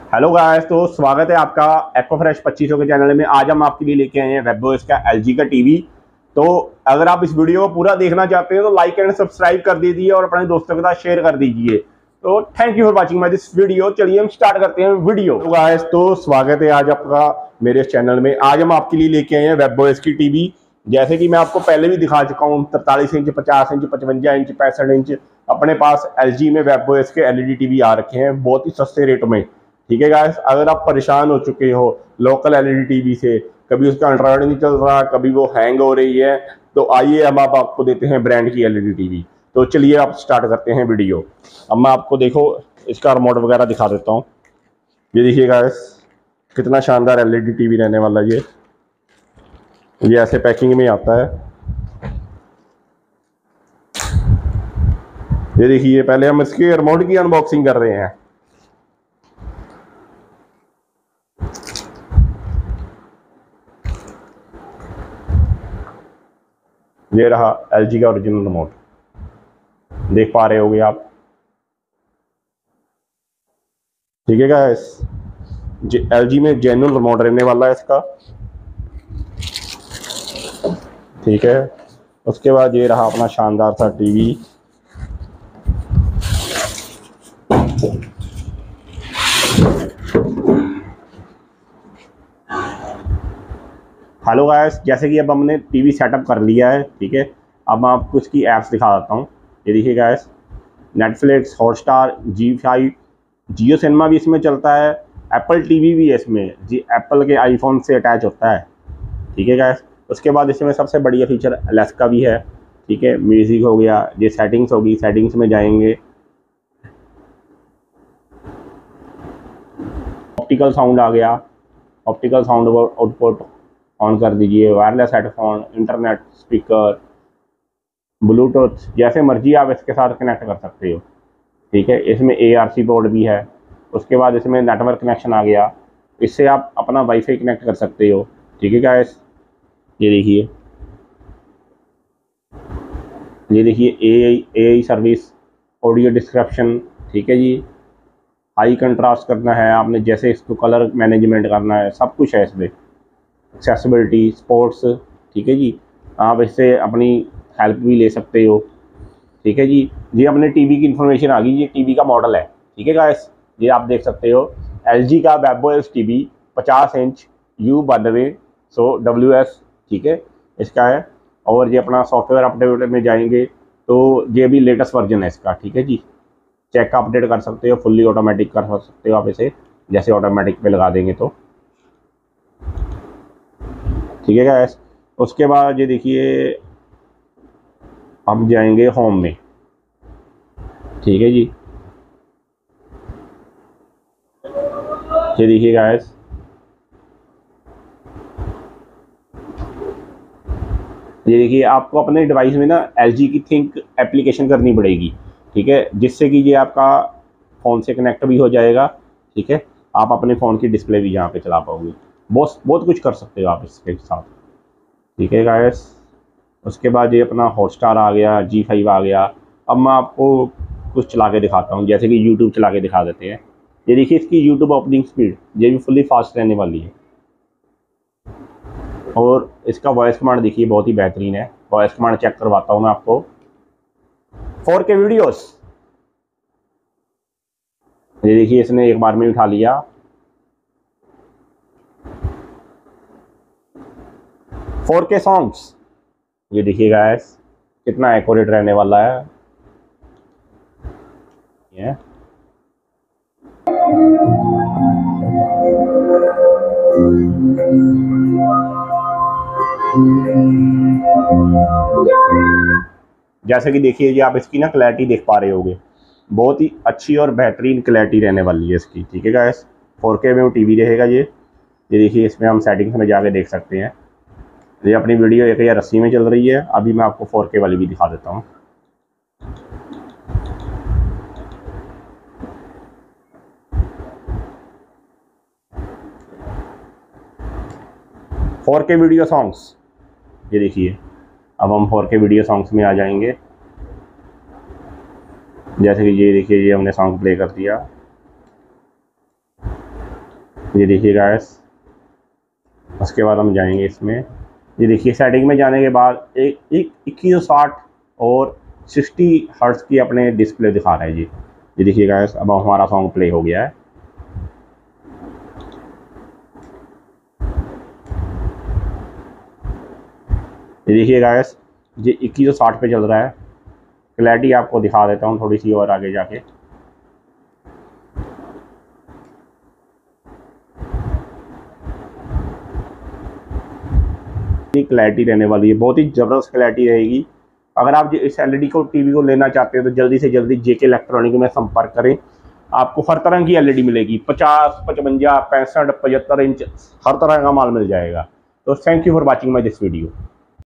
Hello guys, तो स्वागत है आपका एक्वाफ्रेश 2500 के चैनल में। आज हम आपके लिए लेके आए हैं वेबओएस का एलजी का टीवी। तो अगर आप इस वीडियो को पूरा देखना चाहते हैं तो लाइक एंड सब्सक्राइब कर दीजिए और अपने दोस्तों के साथ शेयर कर दीजिए। तो thank you for watching my this video. चलिए हम स्टार्ट करते हैं वीडियो। तो गाइस, तो स्वागत है आज आपका मेरे चैनल में। आज हम आपके लिए लेके आए हैं वेबओएस की टीवी। जैसे कि मैं आपको पहले भी दिखा चुका हूँ, 43 इंच, 50 इंच, 55 इंच, 65 इंच अपने पास एलजी में वेबओएस के एलईडी टीवी आ रखे हैं बहुत ही सस्ते रेट में। ठीक है गाइस, अगर आप परेशान हो चुके हो लोकल एलईडी टीवी से, कभी उसका एंड्रॉयड नहीं चल रहा, कभी वो हैंग हो रही है, तो आइए हम आप आपको देते हैं ब्रांड की एलईडी टीवी। तो चलिए आप स्टार्ट करते हैं वीडियो। अब मैं आपको देखो इसका रिमोट वगैरह दिखा देता हूँ। ये देखिए गाइस, कितना शानदार एलईडी टीवी रहने वाला ये ऐसे पैकिंग में आता है। ये देखिए, पहले हम इसके रिमोट की अनबॉक्सिंग कर रहे हैं। ये रहा एलजी का ओरिजिनल रिमोट, देख पा रहे होगे आप। ठीक है गाइस, एलजी में जेन्युइन रिमोट रहने वाला है इसका। ठीक है, उसके बाद ये रहा अपना शानदार सा टीवी। हेलो गाइस, जैसे कि अब हमने टीवी सेटअप कर लिया है। ठीक है, अब मैं आपको इसकी ऐप्स दिखा देता हूँ। ये देखिए guys, Netflix, Hotstar, Zee5, Jio cinema भी इसमें चलता है। एप्पल टीवी भी है इसमें, जी एप्पल के आईफोन से अटैच होता है। ठीक है गाइस, उसके बाद इसमें सबसे बढ़िया फीचर अलेक्सा भी है। ठीक है, म्यूज़िक हो गया, ये सेटिंग्स होगी, सेटिंग्स में जाएंगे, ऑप्टिकल साउंड आ गया, ऑप्टिकल साउंड आउटपुट ऑन कर दीजिए, wireless headphone, internet, speaker, Bluetooth, जैसे मर्जी आप इसके साथ कनेक्ट कर सकते हो। ठीक है, इसमें ARC पोर्ट भी है। उसके बाद इसमें नेटवर्क कनेक्शन आ गया, इससे आप अपना वाईफाई कनेक्ट कर सकते हो। ठीक है गाइस, ये देखिए, AI सर्विस, ऑडियो डिस्क्रिप्शन। ठीक है जी, हाई कंट्रास्ट करना है आपने, जैसे इसको कलर मैनेजमेंट करना है, सब कुछ है इसमें। Accessibility, sports. ठीक है जी, आप इससे अपनी हेल्प भी ले सकते हो। ठीक है जी, ये अपने टीवी की इन्फॉर्मेशन आ गई। ये टीवी का मॉडल है। ठीक है गाइस, ये आप देख सकते हो एलजी का वेबओएस टीवी 50 इंच U9200WS। ठीक है, इसका है। और ये अपना सॉफ्टवेयर अपडेट में जाएंगे तो ये भी लेटेस्ट वर्जन है इसका। ठीक है जी, चेक का अपडेट कर सकते हो, फुल्ली ऑटोमेटिक कर सकते हो आप इसे, जैसे ऑटोमेटिक पे लगा देंगे तो। ठीक है गाइस, उसके बाद ये देखिए, हम जाएंगे होम में। ठीक है जी, ये देखिए गाइस, ये देखिए, आपको अपने डिवाइस में ना एलजी की थिंक एप्लीकेशन करनी पड़ेगी। ठीक है, जिससे कि ये आपका फ़ोन से कनेक्ट भी हो जाएगा। ठीक है, आप अपने फ़ोन की डिस्प्ले भी यहाँ पे चला पाओगे। बहुत बहुत कुछ कर सकते हो आप इसके साथ। ठीक है गाइस, उसके बाद ये अपना हॉटस्टार आ गया, जी5 आ गया। अब मैं आपको कुछ चला के दिखाता हूँ, जैसे कि यूट्यूब चला के दिखा देते हैं। ये देखिए, इसकी यूट्यूब ओपनिंग स्पीड ये भी फुल्ली फास्ट रहने वाली है। और इसका वॉइस कमांड देखिए, बहुत ही बेहतरीन है। वॉइस कमांड चेक करवाता हूँ मैं आपको। 4K वीडियोस, ये देखिए, इसने एक बार में उठा लिया। 4K सॉन्ग्स, ये देखिए गाइस, कितना एक्यूरेट रहने वाला है ये। जैसे कि देखिए, ये आप इसकी ना क्लैरिटी देख पा रहे होगे, बहुत ही अच्छी और बेहतरीन क्लैरिटी रहने वाली है इसकी। ठीक है गाइस, 4K में वो टीवी रहेगा ये देखिए, इसमें हम सेटिंग्स में जाके देख सकते हैं। ये अपनी वीडियो एक या रस्सी में चल रही है, अभी मैं आपको 4K वाली भी दिखा देता हूँ। फोर के वीडियो सॉन्ग्स, ये देखिए, अब हम 4K वीडियो सॉन्ग्स में आ जाएंगे। जैसे कि ये देखिए, ये हमने सॉन्ग प्ले कर दिया। ये देखिए गाइस, उसके बाद हम जाएंगे इसमें। ये देखिए सेटिंग में जाने के बाद एक 2160 और 60 हर्ट्ज की अपने डिस्प्ले दिखा रहा है जी। ये देखिए गाइस, अब हमारा सॉन्ग प्ले हो गया है। ये देखिए गाइस, ये 2160 पे चल रहा है। क्लैरिटी आपको दिखा देता हूँ थोड़ी सी और आगे जाके। क्लैरिटी रहने वाली है, बहुत ही ज़बरदस्त क्लैरिटी रहेगी। अगर आप इस एलईडी को टीवी को लेना चाहते हैं तो जल्दी से जल्दी जेके इलेक्ट्रॉनिक में संपर्क करें। आपको हर तरह की एलईडी मिलेगी, 50, 55, 65, 75 इंच हर तरह का माल मिल जाएगा। तो thank you for watching my this video.